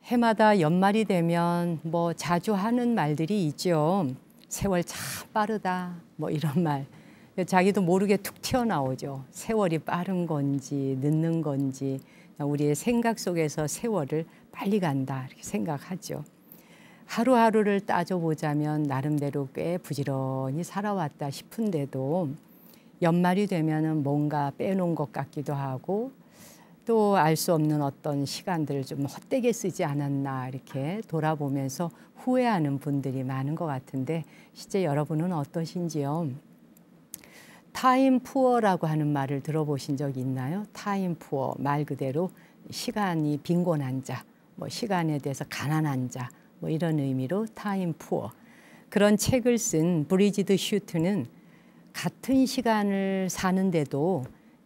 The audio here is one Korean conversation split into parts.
해마다 연말이 되면 뭐 자주 하는 말들이 있죠. 세월 참 빠르다, 뭐 이런 말. 자기도 모르게 툭 튀어나오죠. 세월이 빠른 건지 늦는 건지 우리의 생각 속에서 세월을 빨리 간다 이렇게 생각하죠. 하루하루를 따져보자면 나름대로 꽤 부지런히 살아왔다 싶은데도 연말이 되면은 뭔가 빼놓은 것 같기도 하고 또 알 수 없는 어떤 시간들을 좀 헛되게 쓰지 않았나 이렇게 돌아보면서 후회하는 분들이 많은 것 같은데 실제 여러분은 어떠신지요? 타임 푸어라고 하는 말을 들어보신 적 있나요? 타임 푸어, 말 그대로 시간이 빈곤한 자, 뭐 시간에 대해서 가난한 자, 뭐 이런 의미로 타임 푸어. 그런 책을 쓴 브리지드 슈트는 같은 시간을 사는데도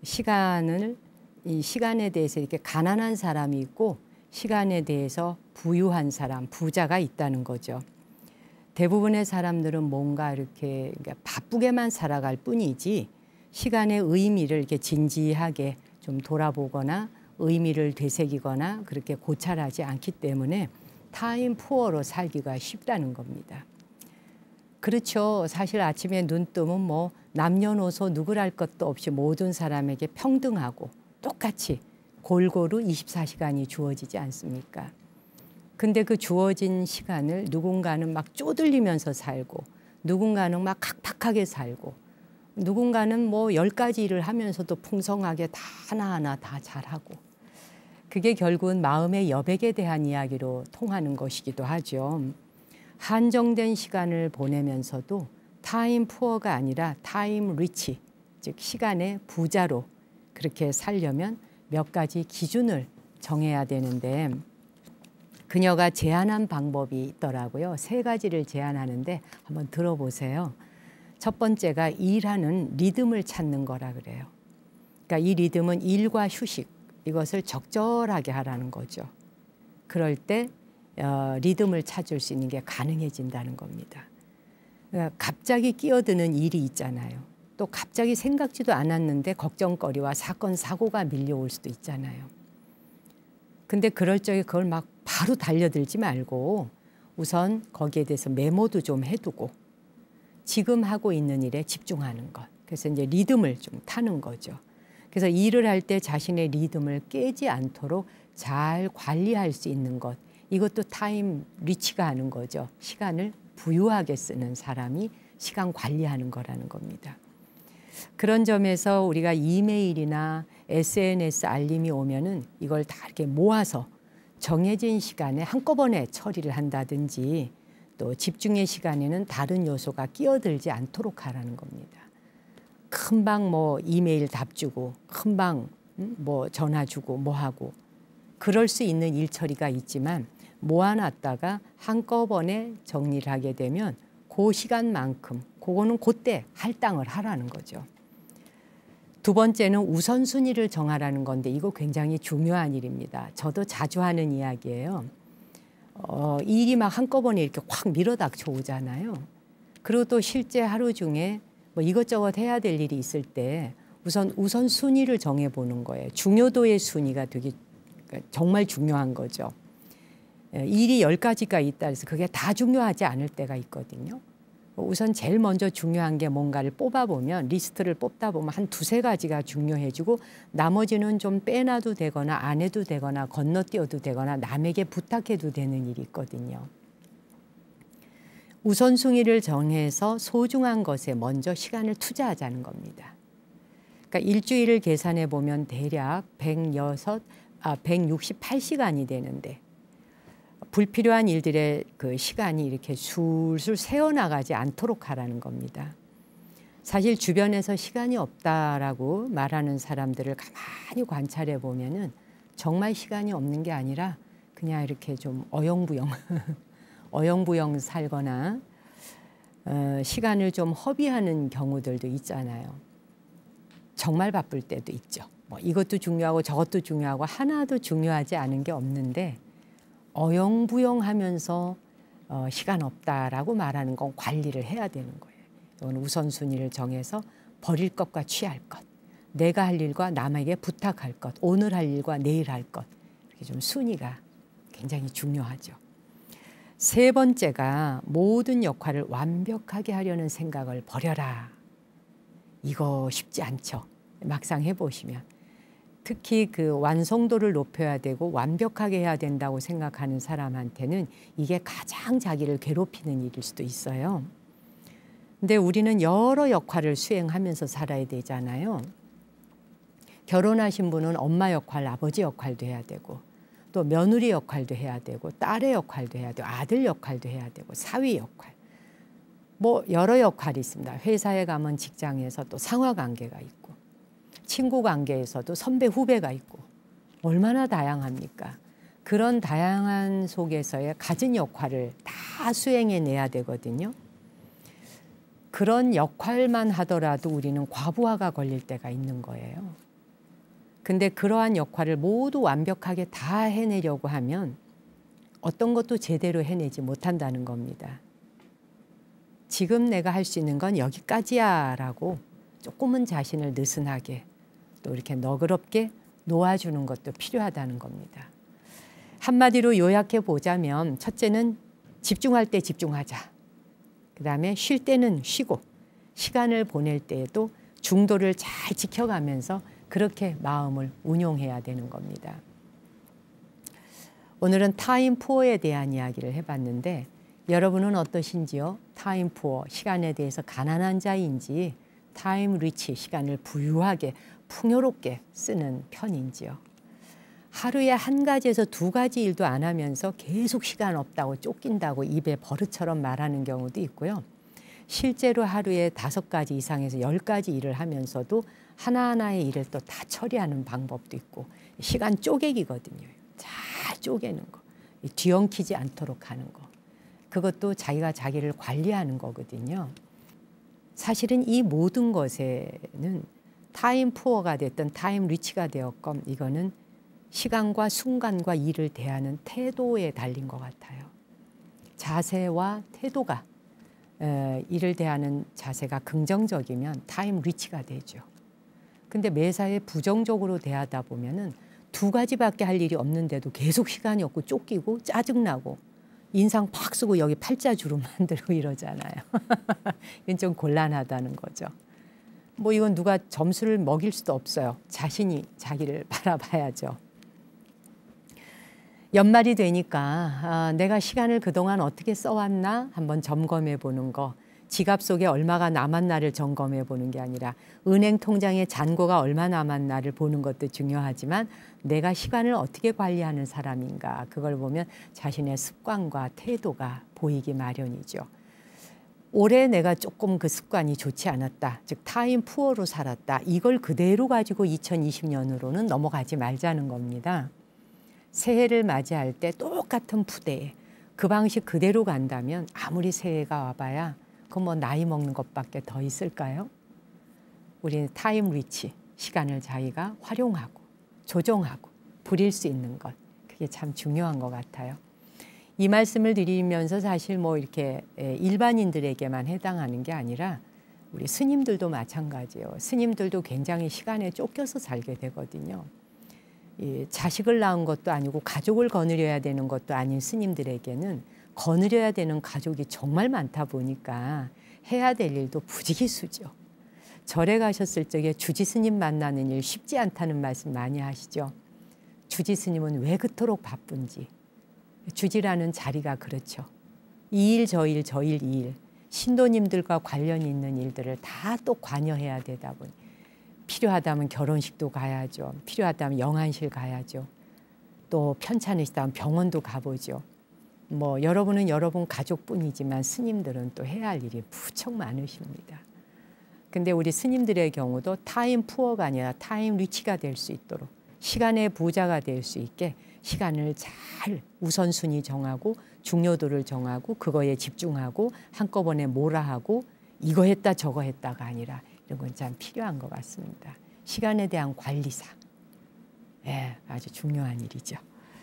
이 시간에 대해서 이렇게 가난한 사람이 있고 시간에 대해서 부유한 사람, 부자가 있다는 거죠. 대부분의 사람들은 뭔가 이렇게 바쁘게만 살아갈 뿐이지 시간의 의미를 이렇게 진지하게 좀 돌아보거나 의미를 되새기거나 그렇게 고찰하지 않기 때문에 타임 푸어로 살기가 쉽다는 겁니다. 그렇죠. 사실 아침에 눈 뜨면 뭐 남녀노소 누구랄 것도 없이 모든 사람에게 평등하고 똑같이 골고루 24시간이 주어지지 않습니까? 근데 그 주어진 시간을 누군가는 막 쪼들리면서 살고 누군가는 막 각박하게 살고 누군가는 뭐 10가지 일을 하면서도 풍성하게 다 하나하나 다 잘하고 그게 결국은 마음의 여백에 대한 이야기로 통하는 것이기도 하죠. 한정된 시간을 보내면서도 타임 푸어가 아니라 타임 리치, 즉 시간의 부자로 그렇게 살려면 몇 가지 기준을 정해야 되는데 그녀가 제안한 방법이 있더라고요. 3가지를 제안하는데 한번 들어보세요. 첫 번째가 일하는 리듬을 찾는 거라 그래요. 그러니까 이 리듬은 일과 휴식, 이것을 적절하게 하라는 거죠. 그럴 때 리듬을 찾을 수 있는 게 가능해진다는 겁니다. 그러니까 갑자기 끼어드는 일이 있잖아요. 또 갑자기 생각지도 않았는데 걱정거리와 사건, 사고가 밀려올 수도 있잖아요. 근데 그럴 적에 그걸 막 바로 달려들지 말고 우선 거기에 대해서 메모도 좀 해두고 지금 하고 있는 일에 집중하는 것. 그래서 이제 리듬을 좀 타는 거죠. 그래서 일을 할 때 자신의 리듬을 깨지 않도록 잘 관리할 수 있는 것. 이것도 타임 리치가 하는 거죠. 시간을 부유하게 쓰는 사람이 시간 관리하는 거라는 겁니다. 그런 점에서 우리가 이메일이나 SNS 알림이 오면은 이걸 다 이렇게 모아서 정해진 시간에 한꺼번에 처리를 한다든지 또 집중의 시간에는 다른 요소가 끼어들지 않도록 하라는 겁니다. 금방 뭐 이메일 답 주고 금방 뭐 전화 주고 뭐 하고 그럴 수 있는 일 처리가 있지만 모아놨다가 한꺼번에 정리를 하게 되면 그 시간만큼 그거는 그때 할당을 하라는 거죠. 두 번째는 우선순위를 정하라는 건데 이거 굉장히 중요한 일입니다. 저도 자주 하는 이야기예요. 일이 막 한꺼번에 이렇게 확 밀어닥쳐 오잖아요. 그리고 또 실제 하루 중에 뭐 이것저것 해야 될 일이 있을 때 우선순위를 정해보는 거예요. 중요도의 순위가 되게 정말 중요한 거죠. 일이 10가지가 있다 해서 그게 다 중요하지 않을 때가 있거든요. 우선 제일 먼저 중요한 게 뭔가를 뽑아보면 리스트를 뽑다 보면 한 2-3가지가 중요해지고 나머지는 좀 빼놔도 되거나 안 해도 되거나 건너뛰어도 되거나 남에게 부탁해도 되는 일이 있거든요. 우선순위를 정해서 소중한 것에 먼저 시간을 투자하자는 겁니다. 그러니까 일주일을 계산해 보면 대략 168시간이 되는데 불필요한 일들의 그 시간이 이렇게 술술 새어나가지 않도록 하라는 겁니다. 사실 주변에서 시간이 없다라고 말하는 사람들을 가만히 관찰해 보면은 정말 시간이 없는 게 아니라 그냥 이렇게 좀 어영부영 어영부영 살거나 시간을 좀 허비하는 경우들도 있잖아요. 정말 바쁠 때도 있죠. 뭐 이것도 중요하고 저것도 중요하고 하나도 중요하지 않은 게 없는데 어영부영하면서 시간 없다라고 말하는 건 관리를 해야 되는 거예요. 이건 우선순위를 정해서 버릴 것과 취할 것, 내가 할 일과 남에게 부탁할 것, 오늘 할 일과 내일 할 것 이렇게 좀 순위가 굉장히 중요하죠. 세 번째가 모든 역할을 완벽하게 하려는 생각을 버려라. 이거 쉽지 않죠. 막상 해보시면. 특히 그 완성도를 높여야 되고 완벽하게 해야 된다고 생각하는 사람한테는 이게 가장 자기를 괴롭히는 일일 수도 있어요. 근데 우리는 여러 역할을 수행하면서 살아야 되잖아요. 결혼하신 분은 엄마 역할, 아버지 역할도 해야 되고 또 며느리 역할도 해야 되고 딸의 역할도 해야 되고 아들 역할도 해야 되고 사위 역할. 뭐 여러 역할이 있습니다. 회사에 가면 직장에서 또 상하 관계가 있고 친구 관계에서도 선배 후배가 있고 얼마나 다양합니까? 그런 다양한 속에서의 가진 역할을 다 수행해내야 되거든요. 그런 역할만 하더라도 우리는 과부하가 걸릴 때가 있는 거예요. 근데 그러한 역할을 모두 완벽하게 다 해내려고 하면 어떤 것도 제대로 해내지 못한다는 겁니다. 지금 내가 할 수 있는 건 여기까지야 라고 조금은 자신을 느슨하게 또 이렇게 너그럽게 놓아주는 것도 필요하다는 겁니다. 한마디로 요약해 보자면 첫째는 집중할 때 집중하자. 그 다음에 쉴 때는 쉬고 시간을 보낼 때에도 중도를 잘 지켜가면서 그렇게 마음을 운용해야 되는 겁니다. 오늘은 타임 푸어에 대한 이야기를 해봤는데 여러분은 어떠신지요? 타임 푸어, 시간에 대해서 가난한 자인지 타임 리치, 시간을 부유하게 풍요롭게 쓰는 편인지요? 하루에 한 가지에서 두 가지 일도 안 하면서 계속 시간 없다고 쫓긴다고 입에 버릇처럼 말하는 경우도 있고요. 실제로 하루에 5가지 이상에서 10가지 일을 하면서도 하나하나의 일을 또 다 처리하는 방법도 있고 시간 쪼개기거든요. 잘 쪼개는 거. 뒤엉키지 않도록 하는 거. 그것도 자기가 자기를 관리하는 거거든요. 사실은 이 모든 것에는 타임 푸어가 됐든 타임 리치가 되었건 이거는 시간과 순간과 일을 대하는 태도에 달린 것 같아요. 자세와 태도가 일을 대하는 자세가 긍정적이면 타임 리치가 되죠. 근데 매사에 부정적으로 대하다 보면은 2가지밖에 할 일이 없는데도 계속 시간이 없고 쫓기고 짜증나고 인상 팍 쓰고 여기 팔자주름 만들고 이러잖아요. 이건 좀 곤란하다는 거죠. 뭐 이건 누가 점수를 먹일 수도 없어요. 자신이 자기를 바라봐야죠. 연말이 되니까 내가 시간을 그동안 어떻게 써왔나 한번 점검해 보는 거. 지갑 속에 얼마가 남았나를 점검해 보는 게 아니라 은행 통장에 잔고가 얼마 남았나를 보는 것도 중요하지만 내가 시간을 어떻게 관리하는 사람인가 그걸 보면 자신의 습관과 태도가 보이기 마련이죠. 올해 내가 조금 그 습관이 좋지 않았다. 즉 타임 푸어로 살았다. 이걸 그대로 가지고 2020년으로는 넘어가지 말자는 겁니다. 새해를 맞이할 때 똑같은 푸대에 그 방식 그대로 간다면 아무리 새해가 와봐야 그건 뭐 나이 먹는 것밖에 더 있을까요? 우리는 타임 리치, 시간을 자기가 활용하고 조정하고 부릴 수 있는 것. 그게 참 중요한 것 같아요. 이 말씀을 드리면서 사실 뭐 이렇게 일반인들에게만 해당하는 게 아니라 우리 스님들도 마찬가지예요. 스님들도 굉장히 시간에 쫓겨서 살게 되거든요. 자식을 낳은 것도 아니고 가족을 거느려야 되는 것도 아닌 스님들에게는 거느려야 되는 가족이 정말 많다 보니까 해야 될 일도 부지기수죠. 절에 가셨을 적에 주지 스님 만나는 일 쉽지 않다는 말씀 많이 하시죠. 주지 스님은 왜 그토록 바쁜지. 주지라는 자리가 그렇죠. 이 일 저 일 저 일 이 일 신도님들과 관련이 있는 일들을 다 또 관여해야 되다 보니 필요하다면 결혼식도 가야죠. 필요하다면 영안실 가야죠. 또 편찮으시다면 병원도 가보죠. 뭐 여러분은 여러분 가족뿐이지만 스님들은 또 해야 할 일이 무척 많으십니다. 근데 우리 스님들의 경우도 타임 푸어가 아니라 타임 리치가 될 수 있도록 시간의 부자가 될 수 있게 시간을 잘 우선순위 정하고 중요도를 정하고 그거에 집중하고 한꺼번에 뭐라 하고 이거 했다 저거 했다가 아니라 이런 건 참 필요한 것 같습니다. 시간에 대한 관리사. 아주 중요한 일이죠.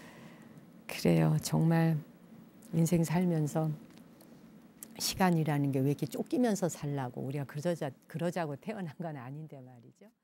그래요. 정말 인생 살면서 시간이라는 게 왜 이렇게 쫓기면서 살라고 우리가 그러자고 태어난 건 아닌데 말이죠.